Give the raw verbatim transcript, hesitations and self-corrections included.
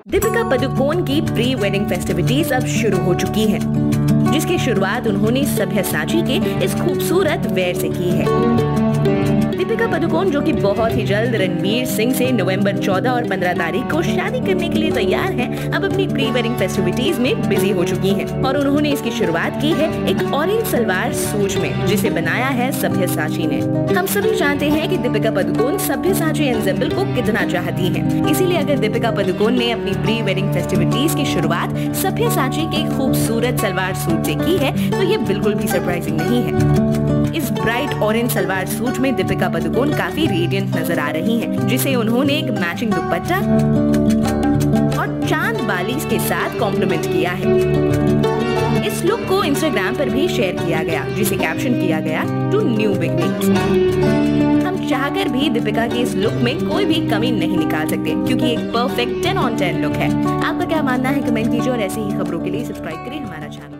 दीपिका पादुकोण की pre wedding festivities अब शुरू हो चुकी हैं, जिसकी शुरुआत उन्होंने सभ्यसाची के इस खूबसूरत वेयर से की है। दीपिका पादुकोण, जो कि बहुत ही जल्द रणवीर सिंह से नवंबर चौदह और पंद्रह तारीख को शादी करने के लिए तैयार हैं, अब अपनी प्री वेडिंग फेस्टिविटीज में बिजी हो चुकी हैं और उन्होंने इसकी शुरुआत की है एक ऑरेंज सलवार सूट में, जिसे बनाया है सभ्यसाची ने। हम सभी जानते हैं कि दीपिका पादुकोण सभ्यसाची एंसेम्बल को कितना चाहती हैं, इसीलिए अगर दीपिका पादुकोण ने अपनी प्री वेडिंग फेस्टिविटीज की शुरुआत सभ्यसाची के खूबसूरत सलवार सूट से की है, तो ये बिल्कुल भी सरप्राइजिंग नहीं है। इस ब्राइट ऑरेंज सलवार सूट में दीपिका पादुकोण काफी रेडियंट नजर आ रही हैं, जिसे उन्होंने एक मैचिंग दुपट्टा और चांद बालीस के साथ कॉम्प्लीमेंट किया है। इस लुक को इंस्टाग्राम पर भी शेयर किया गया, जिसे कैप्शन किया गया टू न्यू बिगनिंग्स। हम चाहकर भी दीपिका के इस लुक में कोई भी कमी नहीं निकाल सकते, क्योंकि एक perfect ten on ten look है। आपका क्या मानना है, कमेंट कीजिए और ऐसी ही खबरों के लिए सब्सक्राइब करिए हमारा चैनल।